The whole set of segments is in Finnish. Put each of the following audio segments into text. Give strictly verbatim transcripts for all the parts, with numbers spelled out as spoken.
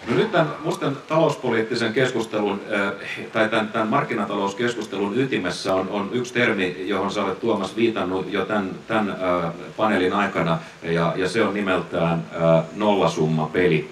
No nyt tämän, musta tämän talouspoliittisen keskustelun tai tämän, tämän markkinatalouskeskustelun ytimessä on, on yksi termi, johon sä olet Tuomas viitannut jo tämän, tämän paneelin aikana, ja, ja se on nimeltään nollasummapeli.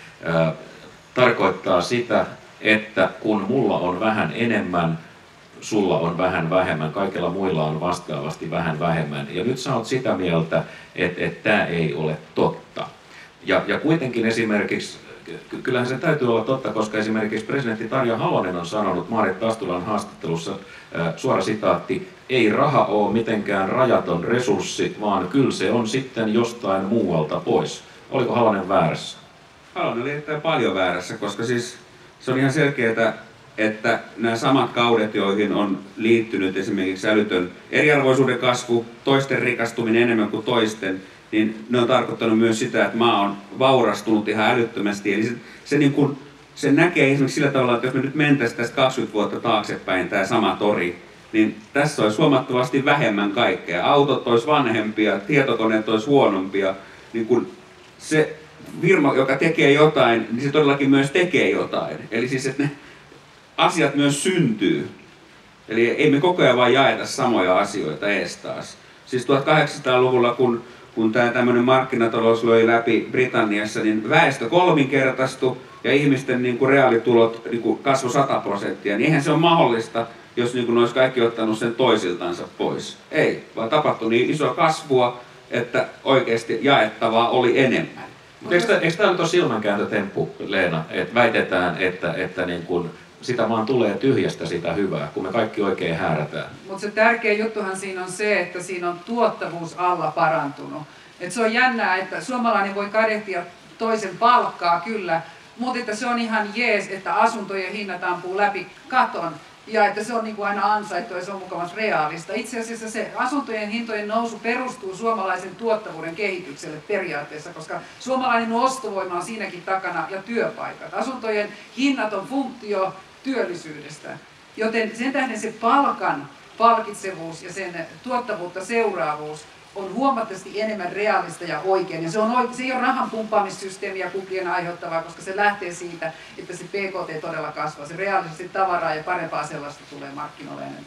Tarkoittaa sitä, että kun mulla on vähän enemmän, sulla on vähän vähemmän, kaikilla muilla on vastaavasti vähän vähemmän. Ja nyt sä oot sitä mieltä, että, että tämä ei ole totta. Ja, ja kuitenkin esimerkiksi, kyllähän se täytyy olla totta, koska esimerkiksi presidentti Tarja Halonen on sanonut Maarit Tastulan haastattelussa, suora sitaatti, ei raha ole mitenkään rajaton resurssi, vaan kyllä se on sitten jostain muualta pois. Oliko Halonen väärässä? Halonen oli erittäin paljon väärässä, koska siis se on ihan selkeää, että nämä samat kaudet, joihin on liittynyt esimerkiksi älytön eriarvoisuuden kasvu, toisten rikastuminen enemmän kuin toisten, niin ne on tarkoittanut myös sitä, että maa on vaurastunut ihan älyttömästi. Eli se, se, niin kuin, se näkee esimerkiksi sillä tavalla, että jos me nyt mentäisiin tästä kaksikymmentä vuotta taaksepäin tämä sama tori, niin tässä olisi huomattavasti vähemmän kaikkea. Autot olisi vanhempia, tietokoneet olisi huonompia. Niin kun se firma, joka tekee jotain, niin se todellakin myös tekee jotain. Eli siis, että ne asiat myös syntyy. Eli ei me koko ajan vain jaeta samoja asioita ees taas. Siis tuhatkahdeksansataaluvulla, kun, kun tämä tämmöinen markkinatalous löi läpi Britanniassa, niin väestö kolminkertaistui ja ihmisten niin kuin reaalitulot niin kuin kasvoi sata prosenttia. Niin eihän se ole mahdollista, jos niin kuin ne olisi kaikki ottanut sen toisiltansa pois. Ei, vaan tapahtui niin iso kasvua, että oikeasti jaettavaa oli enemmän. Mutta eikö, eikö tämä nyt ole silmänkääntötemppu, Leena, että väitetään, että, että niin kun sitä vaan tulee tyhjästä sitä hyvää, kun me kaikki oikein häärätään? Mutta se tärkeä juttuhan siinä on se, että siinä on tuottavuus alla parantunut. Et se on jännää, että suomalainen voi kadehtia toisen palkkaa kyllä, mutta että se on ihan jees, että asuntojen hinnat ampuu läpi katon. Ja että se on niin kuin aina ansaittu ja se on mukavasti reaalista. Itse asiassa se asuntojen hintojen nousu perustuu suomalaisen tuottavuuden kehitykselle periaatteessa, koska suomalainen ostovoima on siinäkin takana ja työpaikat. Asuntojen hinnat on funktio työllisyydestä, joten sen tähden se palkan palkitsevuus ja sen tuottavuutta seuraavuus on huomattavasti enemmän realista ja oikein. Ja se, on, se ei ole rahan pumppaamissysteemiä ja kuplien aiheuttavaa, koska se lähtee siitä, että se P K T todella kasvaa. Se reaalisesti tavaraa ja parempaa sellaista tulee markkinoille enemmän.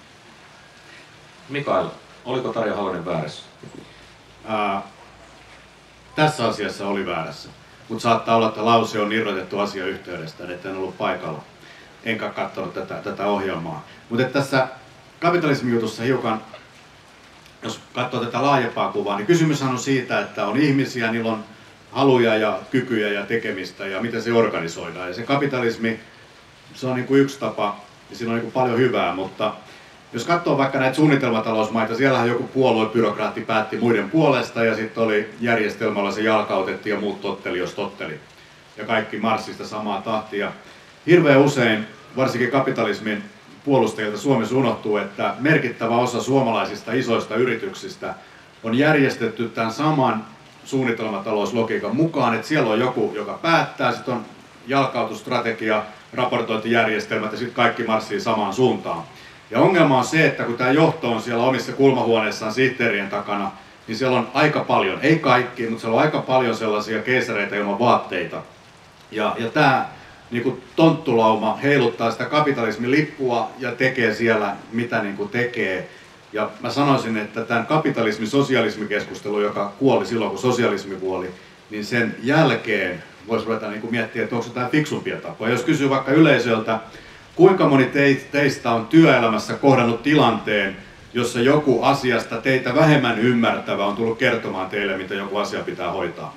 Mikael, oliko Tarja Halonen väärässä? Ää, tässä asiassa oli väärässä, mutta saattaa olla, että lause on irrotettu asiayhteydestä, että en ollut paikalla. Enkä katsonut tätä, tätä ohjelmaa. Mutta tässä kapitalismijutussa hiukan, jos katsoo tätä laajempaa kuvaa, niin kysymyshän on siitä, että on ihmisiä, niillä on haluja ja kykyjä ja tekemistä ja miten se organisoidaan. Ja se kapitalismi, se on niin kuin yksi tapa ja siinä on niin kuin paljon hyvää, mutta jos katsoo vaikka näitä suunnitelmatalousmaita, siellähän joku puoluebyrokraatti päätti muiden puolesta ja sitten oli järjestelmällä se jalkautettiin ja muut totteli, jos totteli. Ja kaikki marssista samaa tahtia. Hirveän usein, varsinkin kapitalismin puolustajilta Suomessa unohtuu, että merkittävä osa suomalaisista isoista yrityksistä on järjestetty tämän saman suunnitelmatalouslogiikan mukaan, että siellä on joku, joka päättää, sitten on jalkautusstrategia, raportointijärjestelmät ja sitten kaikki marssii samaan suuntaan. Ja ongelma on se, että kun tämä johto on siellä omissa kulmahuoneissaan sihteerien takana, niin siellä on aika paljon, ei kaikki, mutta siellä on aika paljon sellaisia keisareita ilman vaatteita. Ja, ja tämä niin kuin tonttulauma heiluttaa sitä kapitalismin lippua ja tekee siellä mitä niin kuin tekee. Ja mä sanoisin, että tämän kapitalismi-sosialismikeskustelu, joka kuoli silloin kun sosialismi kuoli, niin sen jälkeen voisi ruveta niin kuin miettiä, että onko se tämä fiksumpia tapoja. Jos kysyy vaikka yleisöltä, kuinka moni teistä on työelämässä kohdannut tilanteen, jossa joku asiasta teitä vähemmän ymmärtävä on tullut kertomaan teille, miten joku asia pitää hoitaa?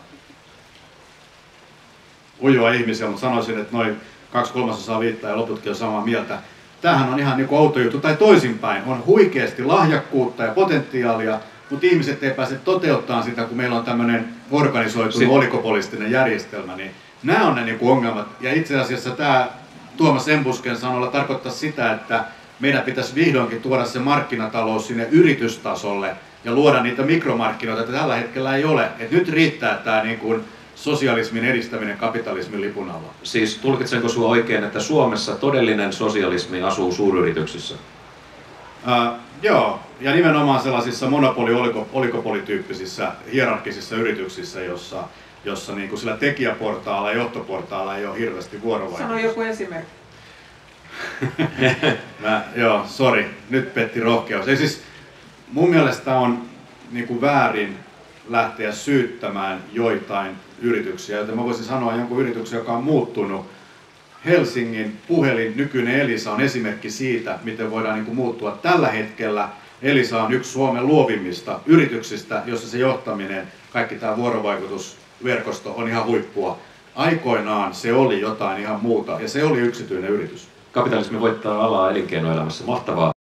Ujoa ihmisiä, mutta sanoisin, että noin kaksi kolmasosaa viittaa ja loputkin on samaa mieltä. Tämähän on ihan niin kuin outo juttu, tai toisinpäin. On huikeasti lahjakkuutta ja potentiaalia, mutta ihmiset ei pääse toteuttamaan sitä, kun meillä on tämmöinen organisoitunut oligopolistinen järjestelmä. Niin nämä on ne niin kuin ongelmat. Ja itse asiassa tämä Tuomas Embusken sanoilla tarkoittaa sitä, että meidän pitäisi vihdoinkin tuoda se markkinatalous sinne yritystasolle ja luoda niitä mikromarkkinoita, että tällä hetkellä ei ole. Et nyt riittää tämä niin kuin sosialismin edistäminen kapitalismin lipun alla. Siis tulkitsenko sinua oikein, että Suomessa todellinen sosialismi asuu suuryrityksissä? Uh, joo, ja nimenomaan sellaisissa monopoli-oligopolityyppisissä hierarkkisissa yrityksissä, jossa jossa niin kuin sillä tekijäportaalla ja johtoportaalla ei ole hirveästi vuorovaikutusta. Sano joku esimerkki. Mä, joo, sori, nyt petti rohkeus. Ei siis, mun mielestä on niin kuin väärin lähteä syyttämään joitain yrityksiä, joten mä voisin sanoa jonkun yrityksen, joka on muuttunut. Helsingin puhelin, nykyinen Elisa, on esimerkki siitä, miten voidaan niin kuin muuttua. Tällä hetkellä Elisa on yksi Suomen luovimmista yrityksistä, jossa se johtaminen, kaikki tämä vuorovaikutusverkosto on ihan huippua. Aikoinaan se oli jotain ihan muuta ja se oli yksityinen yritys. Kapitalismi voittaa alaa elinkeinoelämässä. Mahtavaa.